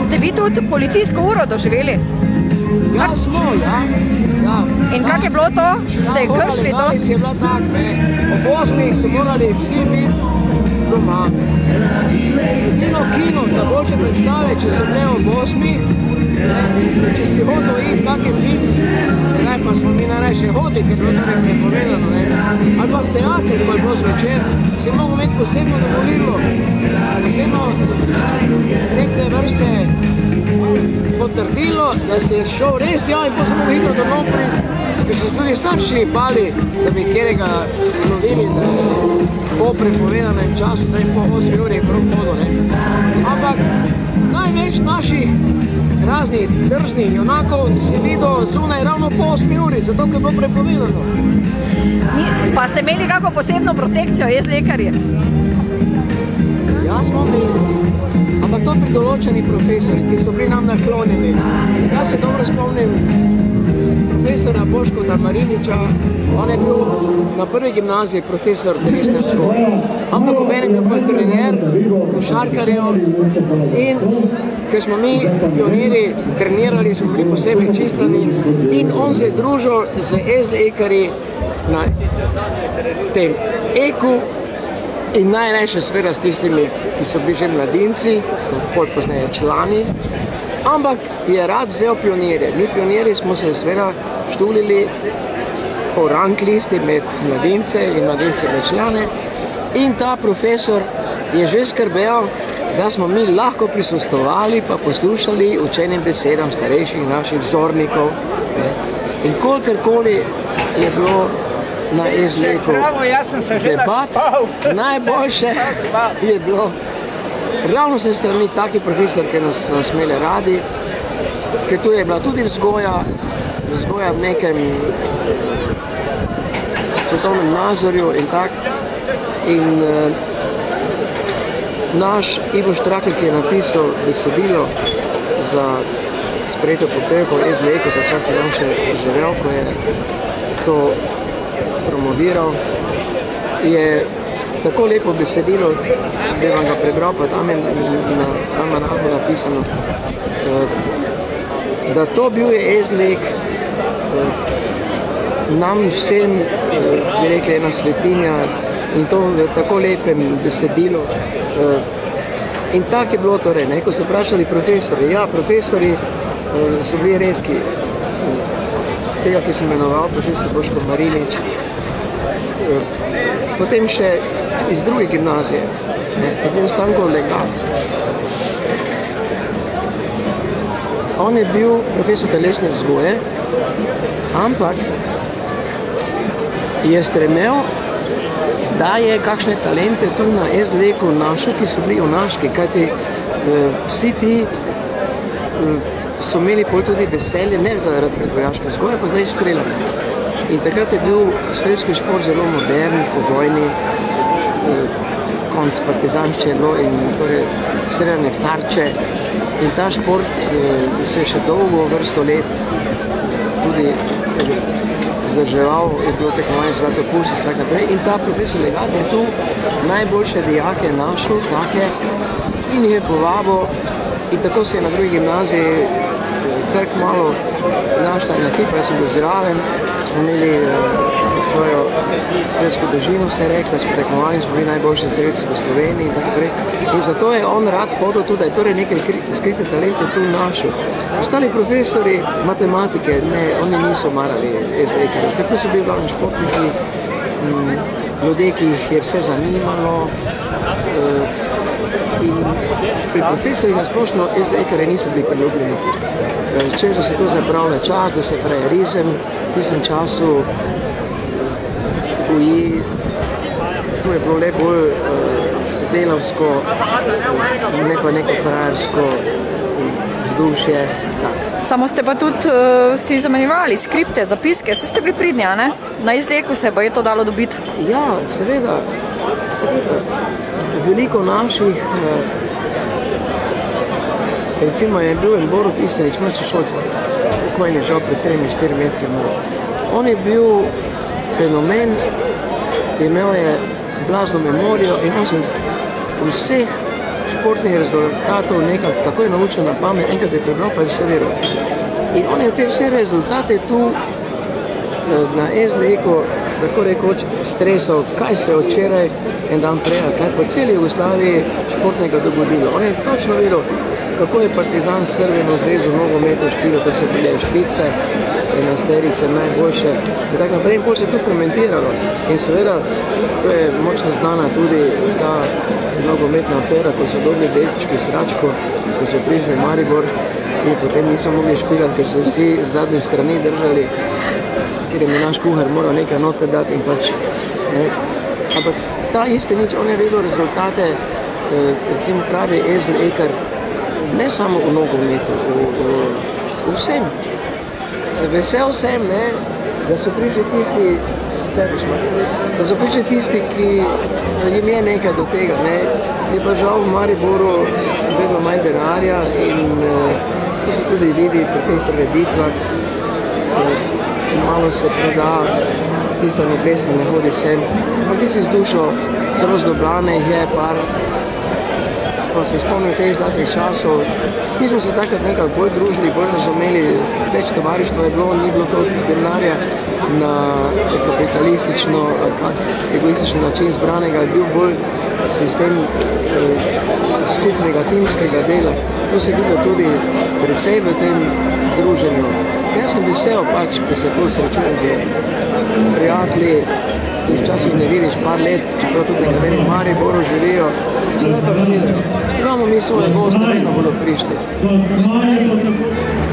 Ste vi tudi policijsko uro doživeli? Ja, smo, ja. In kak je bilo to? Ste kršili to? Je bila tak, ne. Ob 8 so morali vsi biti doma. Edino kino, da boljše predstave, če so bile ob 8, če si hotel iti kakšen film, tedaj pa smo mi najraje hodili, ker je bilo torej prepovedano, ne. Ali pa v teater, ko je bilo zvečer, si mogel imeti posebno dovolilo, posebno neke vrste potrdilo, da si je šel res tja in potem smo hitro domov priti, ker so tudi starši bali, da bi kjerega lovili, da je po prepovedanem času, da je po 8 uri krog hodo, ne. Ampak največ naših raznih drznih junakov si videl zunaj ravno po 8 uri, zato ker je bilo prepovedano. Pa ste imeli kako posebno protekcijo, lekarji? Ja, smo imeli. Ampak to pri določeni profesori, ki so bili nam naklonjeni. Jaz se dobro spomnim profesora Boškota Mariniča, on je bil na prvi gimnaziji profesor telesne vzgoje. Ampak obenem je bil trener košarkarjev in ker smo mi pionirji trenirali, smo bili posebej čistlani in on se je družil z SD-ekarji na tem EKU in najrajše seveda s tistimi, ki so bili že mladinci, bolj pozneje člani, ampak je rad vzel pionirje. Mi pionirji smo se seveda štulili po rang listi med mladince in mladince med člane in ta profesor je že skrbel, da smo mi lahko prisustvovali pa poslušali učenim besedam starejših naših vzornikov. In kolikorkoli je bilo na SLEK-u debat, najboljše je bilo ravno se strani takih profesor, ki nas imeli radi, ker tu je bila tudi vzgoja v nekem svetovnem nazorju in tak. In naš Ivo Štrakl, ki je napisal besedilo za sprejeto poteho SLEK-u, pa čas je on še živel, ko je to promoviral, je tako lepo besedilo, bi vam ga prebral, pa tam je na napisano, da to bil je SLEK nam vsem, bi rekli, ena svetinja in to v tako lepem besedilu. In tak je bilo torej, ko so vprašali profesori. Ja, profesori so bili redki. Tega, ki sem imenoval, profesor Boško Marinič. Potem še iz druge gimnazije, je bil Stanko Legat. On je bil profesor telesne vzgoje, ampak je stremel, da je kakšne talente tu na SLEK-u našel, ki so bili junaški, kajti vsi ti so imeli pol tudi veselje, ne zaradi predvojaške vzgoje, pa zdaj streljanje. In takrat je bil strelski šport zelo modern, po vojni, konc partizanšče in torej streljanje v tarče. In ta šport se je še dolgo vrsto let tudi vzdrževal, je bilo tekmovanje Zlato pušče in tako naprej. In ta profesor Legat je tu najboljše dijake našel, take, in jih je povabil. In tako se je na drugi gimnaziji kar kmalu našla ena ekipa, jaz sem bil zraven, smo imeli svojo strelsko družino, se je rekla, smo tekmovali, smo bili najboljši strelci v Sloveniji in tako naprej. In zato je on rad hodil tudi, da je torej nekaj skrite talente tu našel. Ostali profesori matematike, ne, oni niso marali SLEK-a, ker to so bili glavni športniki, ljudje, ki jih je vse zanimalo. In pri profesorjih nasplošno SLEK-ari niso bili priljubljeni. Češ, da se to zapravlja čas, da se frajerizem v tistem času goji. To je bilo le bolj delavsko, ne pa neko frajersko vzdušje. Samo ste pa tudi si zamenjevali skripte, zapiske, se ste bili pridni, a ne? Na SLEK-u se pa je to dalo dobiti. Ja, seveda. Veliko naših, recimo je bil en Borut Istenič, moj sošolec, pokojni žal pred 3-4 meseci. On je bil fenomen, imel je blazno memorijo in on sem vseh športnih rezultatov nekako takoj naučil na pamet, enkrat je prebral, pa je vse veril. In on je te vse rezultate tu na SLE-ku tako rekoč stresal, kaj se je včeraj en dan prej, kaj po celi Jugoslaviji športnega dogodilo. On je točno vedel, kako je Partizan s Crveno zvezo v nogometu špilo, to so bile špice, enajsterice, najboljše in tako naprej. In bolj se to komentiralo. In seveda, to je močno znana tudi ta nogometna afera, ko so dobili dečki sračko, ko so prišli v Maribor in potem niso mogli špilati, ker so vsi z zadnje strani držali, ker je mi naš kuhar moral nekaj noter dati in pač. Ampak ta isti nič, on je vedel rezultate, recimo pravi SLE, kar ne samo v nogometu, v vsem. Vesel sem, da so prišli tisti, ki jim je nekaj do tega. Je pa žal v Mariboru vedno manj denarja in to se tudi vidi pri teh prireditvah. Malo se proda, tista noblesa ne hodi sem. Ti si z dušo, celo z Ljubljane jih je par. Pa se spomnim teh zlatih časov. Mi smo se takrat nekako bolj družili, bolj razumeli, več tovarištva je bilo, ni bilo toliko denarja na kapitalistično, egoistični način zbranega, je bil bolj sistem skupnega, timskega dela. To se vidi tudi precej v tem druženju. Jaz sem vesel pač, ko se tu srečujem z prijatelji, ki včasih ne vidiš par let, čeprav tudi nekateri v Mariboru živijo, sedaj pa pridejo. Imamo mi svoje goste, vedno bodo prišli.